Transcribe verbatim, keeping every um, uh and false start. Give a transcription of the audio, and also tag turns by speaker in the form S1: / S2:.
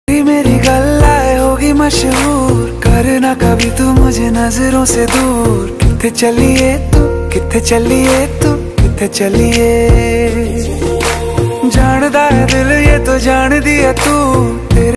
S1: मेरी गल्लाए होगी मशहूर, करना कभी तू मुझे नजरों से दूर। किथे चलिए तू, किथे चलिए तू, किथे चलिए। जानदा है दिल ये तो जान दिया तू।